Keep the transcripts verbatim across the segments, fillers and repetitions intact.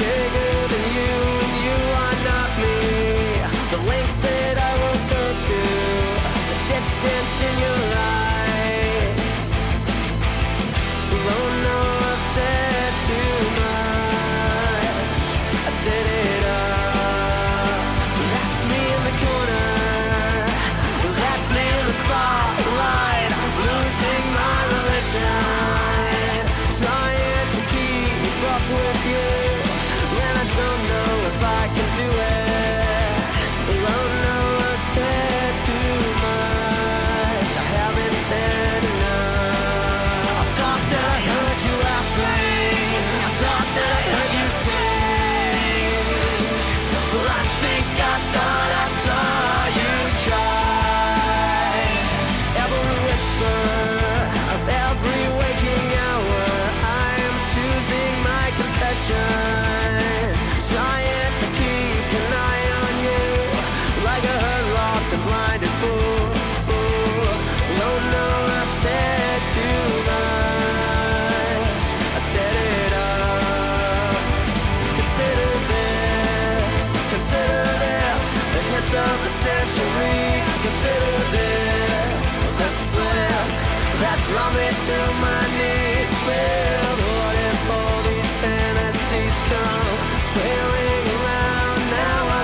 bigger than you, and you are not me. The lengths that I will go to, the distance in your eyes. Lord, no, I've said too much. I set it up. That's me in the corner. That's me in the spotlight, losing my religion, trying to keep up with you when I don't know if I can do it. Oh no, I said too much. I haven't said enough. I thought that I heard you laughing. I thought that I heard you sing. Well, I think I thought I saw you try. Every whisper of every waking hour, I am choosing my confessions, trying to keep an eye on you, like a hurt, lost and blinded fool. Oh no, I've said too much. I set it up. Consider this, consider this, the hits of the century. Consider this, the slip that brought me to my knees. Filled, what if all these fantasies come flailing around? Now I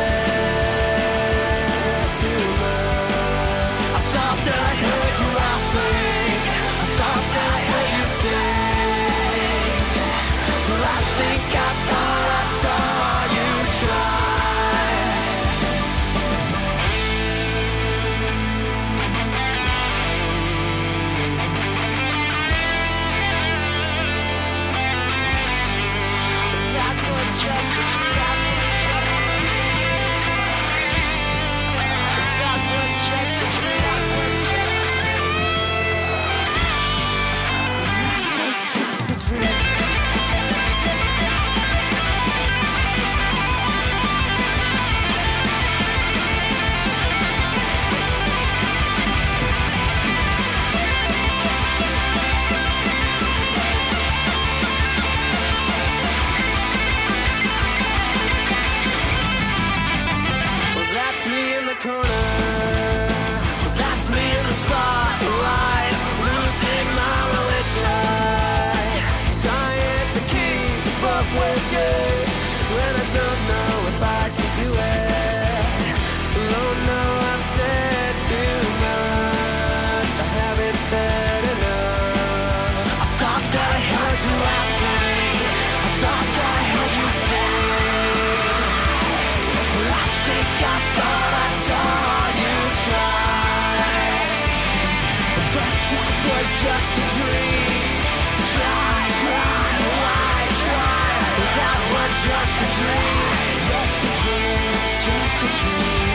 said too much. I thought that I heard you laughing. I thought that I heard you sing. Well, I think I thought I saw you try. That was just a trap. That was just a trap. That was just a trap. That's me in the corner. That's me in the spotlight, losing my religion, trying to keep up with you when I don't know if I can do it. Oh no, I've said too much. I haven't said enough. I thought that I heard you laughing. I thought that I heard you sing. I think I thought I saw you try, but that was just a dream. Try, try, why try? That was just a dream, just a dream, just a dream.